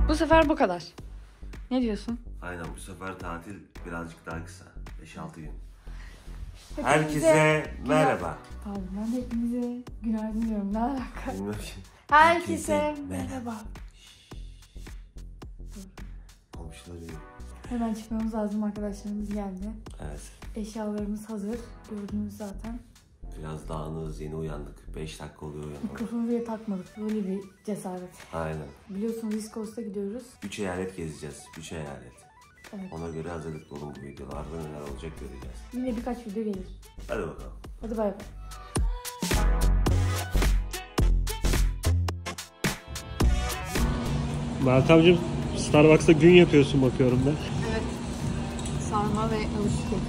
Bu sefer bu kadar. Ne diyorsun? Aynen, bu sefer tatil birazcık daha kısa. 5-6 gün. Herkese merhaba. Pardon, ben de hepinize günaydın diyorum. Ne alaka? Bilmiyorum ki. Herkese merhaba. Komşular iyi. Hemen çıkmamız lazım, arkadaşlarımız geldi. Evet. Eşyalarımız hazır. Gördünüz zaten. Biraz dağınığız, yeni uyandık. 5 dakika oluyor uyanmak. Mikrofonu bile takmadık. Böyle bir cesaret. Aynen. Biliyorsunuz East Coast'a gidiyoruz. 3 eyalet gezeceğiz. 3 eyalet. Evet. Ona göre hazırlıklı olun bu videolarda, neler olacak göreceğiz. Yine birkaç video gelir. Hadi bakalım. Hadi bay bay. Meltemciğim, Starbucks'ta gün yapıyorsun bakıyorum ben. Evet. Sarma ve ılık kek.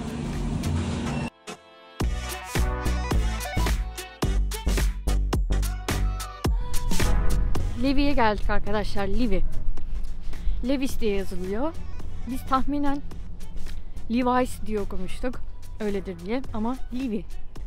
Levi'ye geldik arkadaşlar. Levi. Levi's diye yazılıyor. Biz tahminen Levi's diye okumuştuk. Öyledir diye ama Levi.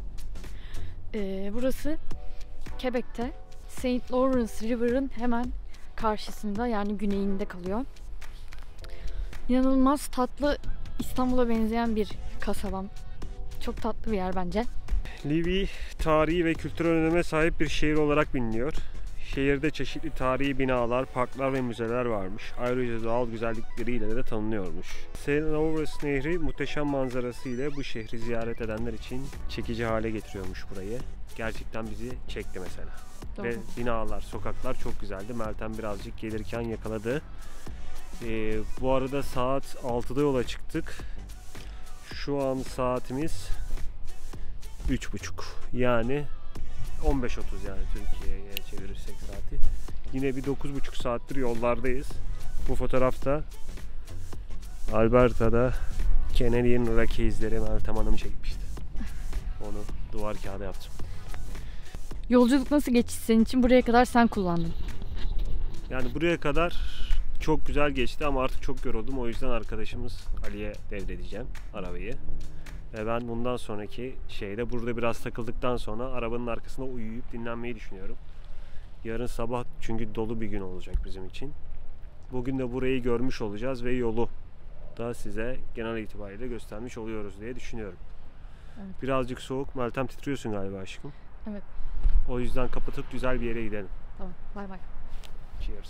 Burası Quebec'te St. Lawrence River'ın hemen karşısında, yani güneyinde kalıyor. İnanılmaz tatlı, İstanbul'a benzeyen bir kasabam. Çok tatlı bir yer bence. Levi, tarihi ve kültürel öneme sahip bir şehir olarak biliniyor. Şehirde çeşitli tarihi binalar, parklar ve müzeler varmış. Ayrıca doğal güzellikleriyle de tanınıyormuş. St. Lawrence Nehri muhteşem manzarası ile bu şehri ziyaret edenler için çekici hale getiriyormuş burayı. Gerçekten bizi çekti mesela. Doğru. Ve binalar, sokaklar çok güzeldi. Meltem birazcık gelirken yakaladı. Bu arada saat 6'da yola çıktık. Şu an saatimiz 3.30. Yani 15.30, yani Türkiye'ye çevirirsek saati. Yine bir 9.5 saattir yollardayız. Bu fotoğrafta Alberta'da Canadian Rockies'leri Meltem Hanım çekmişti. Onu duvar kağıda yaptım. Yolculuk nasıl geçti senin için? Buraya kadar sen kullandın. Yani buraya kadar çok güzel geçti ama artık çok yoruldum. O yüzden arkadaşımız Ali'ye devredeceğim arabayı. Ve ben bundan sonraki şeyde burada biraz takıldıktan sonra arabanın arkasında uyuyup dinlenmeyi düşünüyorum. Yarın sabah çünkü dolu bir gün olacak bizim için. Bugün de burayı görmüş olacağız ve yolu da size genel itibariyle göstermiş oluyoruz diye düşünüyorum. Evet. Birazcık soğuk. Meltem, titriyorsun galiba aşkım. Evet. O yüzden kapatıp güzel bir yere gidelim. Tamam. Bay bay. Cheers.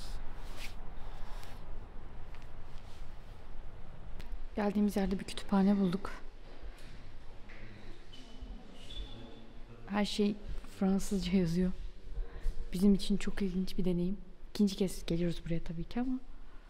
Geldiğimiz yerde bir kütüphane bulduk. Her şey Fransızca yazıyor. Bizim için çok ilginç bir deneyim. İkinci kez geliyoruz buraya tabii ki ama.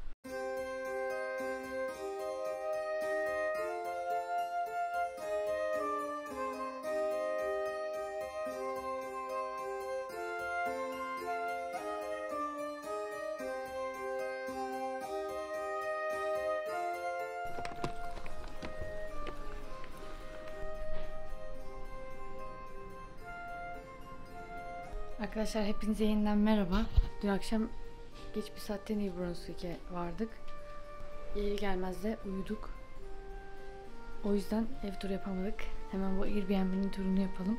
Arkadaşlar hepinize yeniden merhaba. Dün akşam geç bir saatte New Brunswick'e vardık. Gelir gelmez de uyuduk. O yüzden ev turu yapamadık. Hemen bu Airbnb'nin turunu yapalım.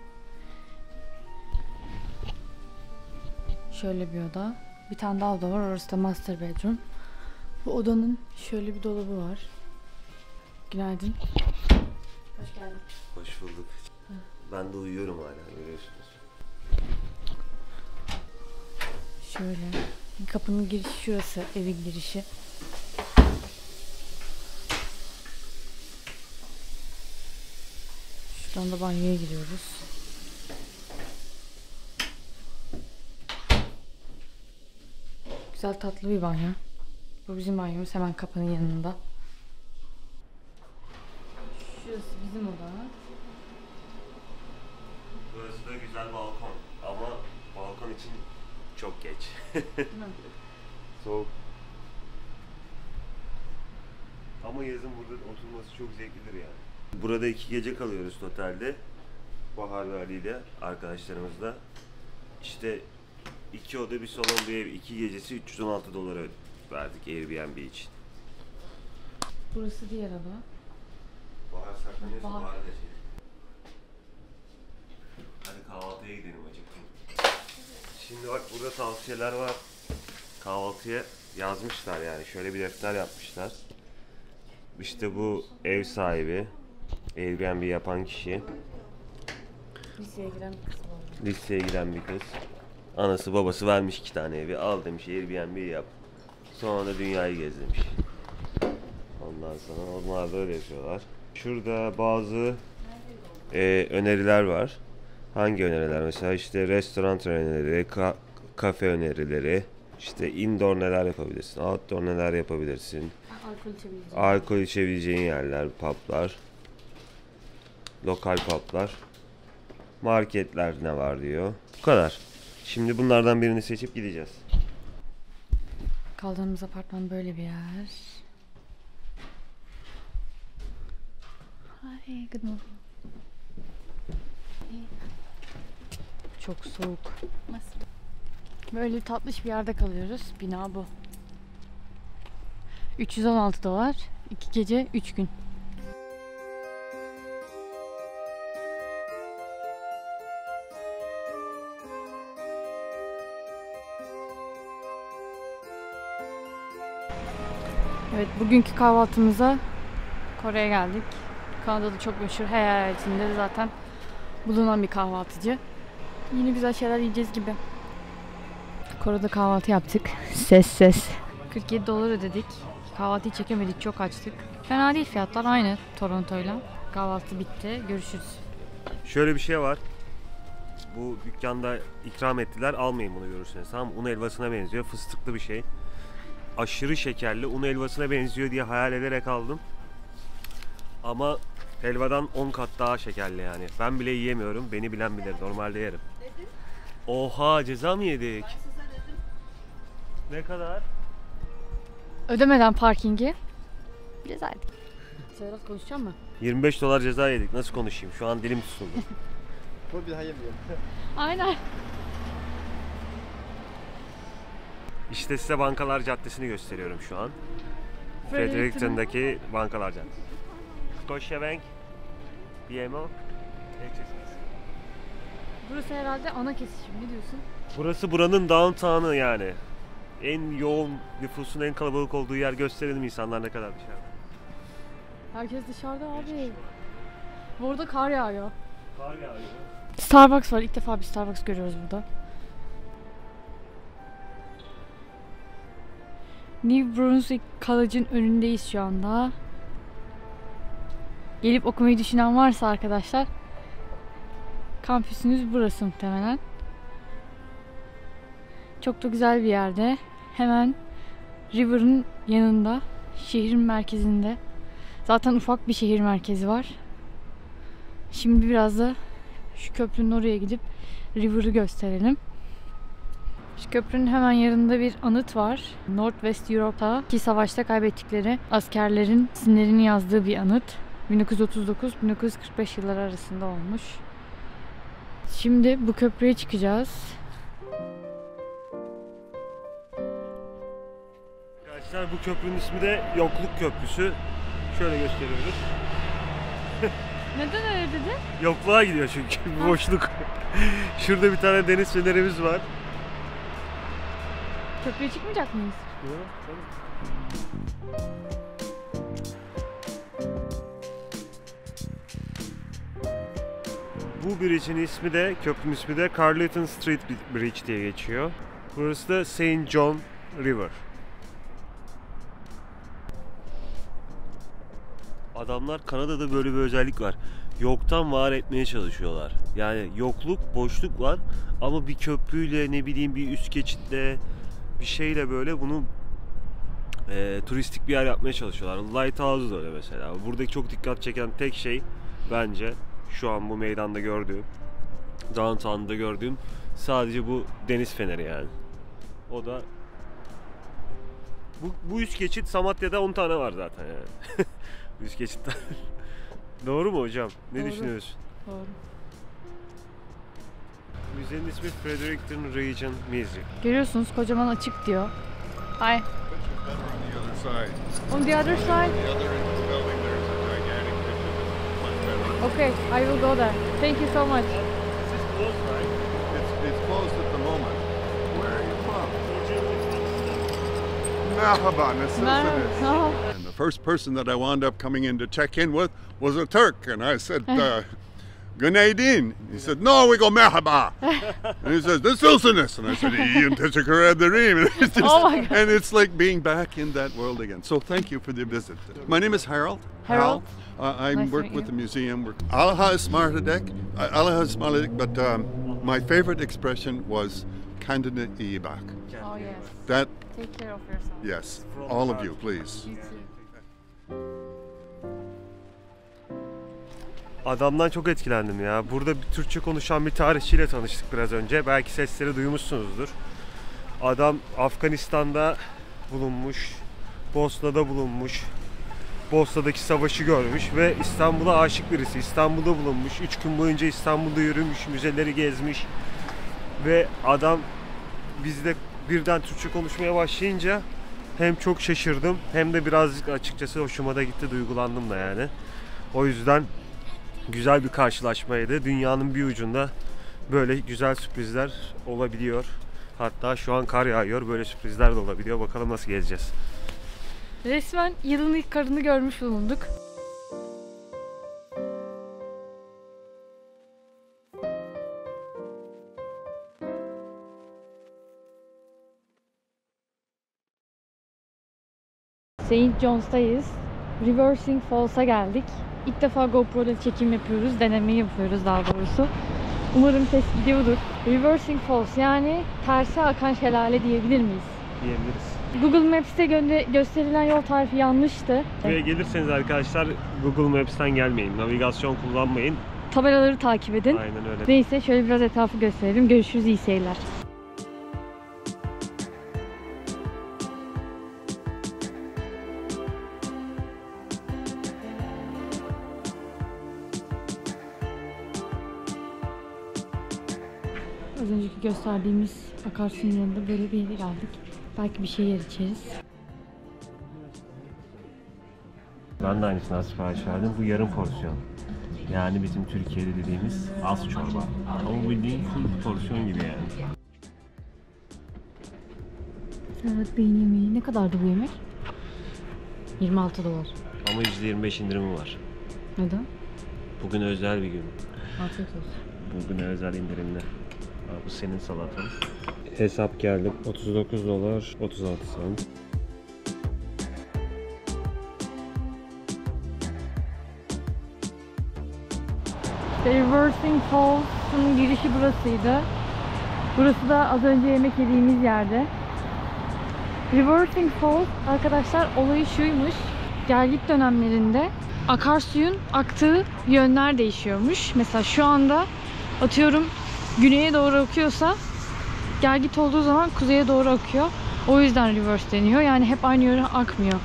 Şöyle bir oda. Bir tane daha oda var. Orası da master bedroom. Bu odanın şöyle bir dolabı var. Günaydın. Hoş geldin. Hoş bulduk. Ben de uyuyorum hala, görüyorsunuz. Şöyle. Kapının girişi şurası. Evin girişi. Şuradan da banyoya giriyoruz. Güzel tatlı bir banyo. Bu bizim banyomuz, hemen kapının yanında. Şurası bizim oda. Burası da güzel balkon ama balkon için çok geç. Soğuk. Ama yazın burada oturması çok zevklidir yani. Burada 2 gece kalıyoruz otelde. Bahar ve Ali ile arkadaşlarımızla. İşte 2 oda bir salon bir ev, 2 gecesi $316 verdik Airbnb için. Burası diğer oda. Bahar saklanıyorsa Bahar. Bahar da şey. Hadi kahvaltıya gidelim, acıktım. Şimdi bak, burada tavsiyeler var. kahvaltıya yazmışlar yani. Şöyle bir defter yapmışlar. İşte bu ev sahibi, Airbnb yapan kişi. Liseye giden bir kız var. Liseye giden bir kız. Anası babası vermiş 2 tane evi. Al demiş Airbnb yap. Sonra da dünyayı gez demiş. Ondan sonra onlar da öyle yapıyorlar. Şurada bazı öneriler var. Hangi öneriler? Mesela işte restoran önerileri, kafe önerileri, işte indoor neler yapabilirsin, outdoor neler yapabilirsin. Alkol içebileceğin yerler, publar, lokal publar, marketler ne var diyor. Bu kadar. Şimdi bunlardan birini seçip gideceğiz. Kaldığımız apartman böyle bir yer. Hi, good morning. Çok soğuk. Böyle tatlış bir yerde kalıyoruz. Bina bu. 316 dolar. 2 gece 3 gün. Evet, bugünkü kahvaltımıza Kore'ye geldik. Kanada'da çok meşhur, her eyaletinde de zaten bulunan bir kahvaltıcı. Yine güzel şeyler yiyeceğiz gibi. Kore'de kahvaltı yaptık. Ses. 47 dolar ödedik. Kahvaltıyı çekemedik, çok açtık. Fena değil, fiyatlar aynı Toronto'yla. Kahvaltı bitti, görüşürüz. Şöyle bir şey var. Bu dükkanda ikram ettiler. Almayın bunu görürseniz. Tamam, un helvasına benziyor. Fıstıklı bir şey. Aşırı şekerli. Un helvasına benziyor diye hayal ederek aldım. Ama helvadan 10 kat daha şekerli yani. Ben bile yiyemiyorum. Beni bilen bilir. Normalde yerim. Oha, ceza mı yedik? Ne kadar? Ödemeden parkingi ceza yedik. Serhat konuşacak mı? 25 dolar ceza yedik. Nasıl konuşayım? Şu an dilim tutuldu. Bu bir daha yemiyorum. Aynen. İşte size Bankalar Caddesi'ni gösteriyorum şu an. Fredericton'daki Bankalar Caddesi. Scotiabank, BMO. Burası herhalde ana kesişim. Ne diyorsun? Burası buranın downtown'ı yani. En yoğun nüfusun en kalabalık olduğu yer, gösterelim insanlar ne kadar dışarıda. Herkes dışarıda abi. Bu arada kar yağıyor. Kar yağıyor. Starbucks var. İlk defa bir Starbucks görüyoruz burada. New Brunswick College'ın önündeyiz şu anda. Gelip okumayı düşünen varsa arkadaşlar, kampüsünüz burası muhtemelen. Çok da güzel bir yerde. Hemen River'ın yanında, şehrin merkezinde. Zaten ufak bir şehir merkezi var. Şimdi biraz da şu köprünün oraya gidip River'ı gösterelim. Şu köprünün hemen yanında bir anıt var. Northwest Europe'daki savaşta kaybettikleri askerlerin isimlerini yazdığı bir anıt. 1939-1945 yılları arasında olmuş. Şimdi bu köprüye çıkacağız. Arkadaşlar, bu köprünün ismi de Yokluk Köprüsü. Şöyle gösteriyoruz. Neden öyle dedin? Yokluğa gidiyor çünkü boşluk. Şurada bir tane deniz fenerimiz var. Köprüye çıkmayacak mıyız? Bu bridge'in ismi de, köprünün ismi de Carleton Street Bridge diye geçiyor. Burası da St. John River. Adamlar Kanada'da böyle bir özellik var. Yoktan var etmeye çalışıyorlar. Yani yokluk, boşluk var ama bir köprüyle, ne bileyim bir üst geçitle, bir şeyle böyle bunu turistik bir yer yapmaya çalışıyorlar. Lighthouse da öyle mesela. Buradaki çok dikkat çeken tek şey bence şu an bu meydanda gördüğüm, downtown'da gördüğüm sadece bu deniz feneri yani. O da bu üst geçit Samatya'da 10 tane var zaten yani. Üst geçitler. Doğru mu hocam? Ne Doğru. düşünüyorsun? Doğru. Müzenin ismi Fredericton Region Museum. Görüyorsunuz, kocaman açık diyor. Hi. On the other side. On the other side? The other end of the building, there's a gigantic picture that's much better. Okay, I will go there. Thank you so much. This is close, right? It's closed at the moment. Where are you from? Merhaba, nasılsınız? Merhaba. And the first person that I wound up coming in to check in with was a Turk, and I said, Günaydın. He said, no, we go merhaba. And he says, nasılsınız? And I said, İyiyim, teşekkür ederim. And it's just, Oh my God. and it's like being back in that world again. So thank you for the visit. My name is Harold. Harold. I Nice to work meet with you. the museum. Allah ısmarladık. Allah ısmarladık, but my favorite expression was kendine iyi bak. Oh yes. That, Take care of yourself. yes, all of you, please. You too. Adamdan çok etkilendim ya. Burada bir Türkçe konuşan bir tarihçiyle tanıştık biraz önce. Belki sesleri duymuşsunuzdur. Adam Afganistan'da bulunmuş, Bosna'da bulunmuş, Bosna'daki savaşı görmüş ve İstanbul'a aşık birisi. İstanbul'da bulunmuş, 3 gün boyunca İstanbul'da yürümüş, müzeleri gezmiş ve adam bizde birden Türkçe konuşmaya başlayınca hem çok şaşırdım hem de birazcık açıkçası hoşuma da gitti, duygulandım da yani. O yüzden güzel bir karşılaşmaydı. Dünyanın bir ucunda böyle güzel sürprizler olabiliyor. Hatta şu an kar yağıyor. Böyle sürprizler de olabiliyor. Bakalım nasıl gezeceğiz. Resmen yılın ilk karını görmüş bulunduk. St. John's'tayız. Reversing Falls'a geldik. İlk defa GoPro'da çekim yapıyoruz, deneme yapıyoruz daha doğrusu. Umarım ses gidiyordur. Reversing Falls yani terse akan şelale diyebilir miyiz? Diyebiliriz. Google Maps'te gösterilen yol tarifi yanlıştı. Buraya gelirseniz arkadaşlar Google Maps'ten gelmeyin. Navigasyon kullanmayın. Tabelaları takip edin. Aynen öyle. Neyse şöyle biraz etrafı gösterelim. Görüşürüz, iyi seyirler. Az önceki gösterdiğimiz akarsuyun yanında böyle bir yere geldik. Belki bir şey yer içeriz. Ben de aynısından sipariş verdim. Bu yarım porsiyon. Yani bizim Türkiye'de dediğimiz az çorba. Ama bildiğin full porsiyon gibi yani. Serhat Bey'in yemeği ne kadardı bu yemek? 26 dolar. Ama %25 indirimi var. Neden? Bugün özel bir gün. Afiyet olsun. Bugün özel indirimli. Bu senin salatan. Hesap geldi. 39 dolar 36 cent. Reversing Falls'ın girişi burasıydı. Burası da az önce yemek yediğimiz yerde. Reversing Falls arkadaşlar olayı şuymuş. Gelgit dönemlerinde akarsuyun aktığı yönler değişiyormuş. Mesela şu anda atıyorum güneye doğru akıyorsa gelgit olduğu zaman kuzeye doğru akıyor. O yüzden reverse deniyor. Yani hep aynı yöne akmıyor.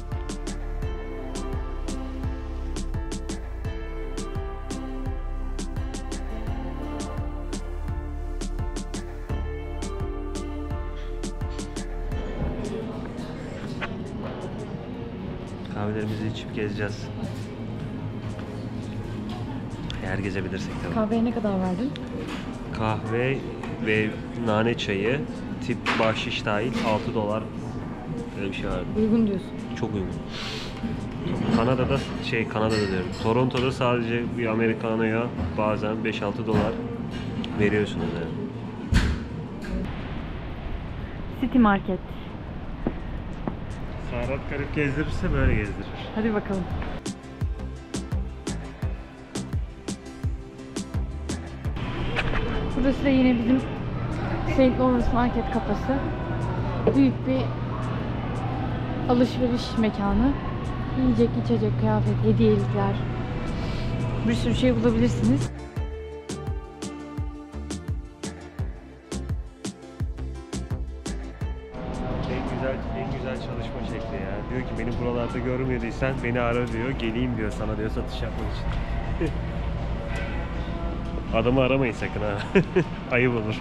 Kahvelerimizi içip gezeceğiz. Eğer gezebilirsek tabii. Kahveye ne kadar verdin? Kahve ve nane çayı tip bahşiş dahil 6 dolar öyle bir şey vardı. Uygun diyorsun. Çok uygun. Kanada'da diyorum. Toronto'da sadece bir Americano'ya bazen 5-6 dolar veriyorsunuz yani. City Market. Serhat garip gezdirirse böyle gezdirir. Hadi bakalım. Burası da yine bizim St. Lawrence Market kafası. Büyük bir alışveriş mekanı. Yiyecek, içecek, kıyafet, hediyelikler. Bir sürü şey bulabilirsiniz. En güzel çalışma şekli ya. Diyor ki beni buralarda görmediysen beni ara diyor. Geleyim diyor sana diyor satış yapmak için. Adamı aramayın sakın ha. Ayıp olur.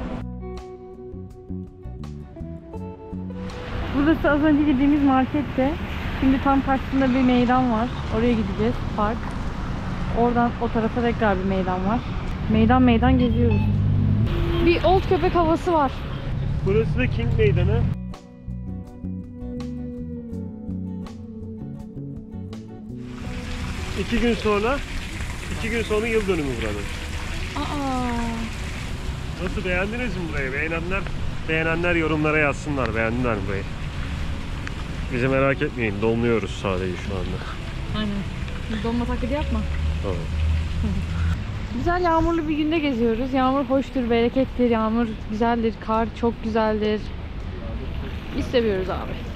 Burası az önce girdiğimiz markette. Şimdi tam karşısında bir meydan var. Oraya gideceğiz. Park. Oradan o tarafa tekrar bir meydan var. Meydan geziyoruz. Bir old köpek havası var. Burası da King Meydanı. 2 gün sonra 2 gün sonra yıl dönümü buranın. Aa. Nasıl, beğendiniz mi burayı? Beğenenler yorumlara yazsınlar. Beğendiler mi burayı? Bizi merak etmeyin. Donuyoruz sadece şu anda. Aynen. Donma taklidi yapma. Tamam. Güzel yağmurlu bir günde geziyoruz. Yağmur hoştur, berekettir. Yağmur güzeldir. Kar çok güzeldir. Biz seviyoruz abi.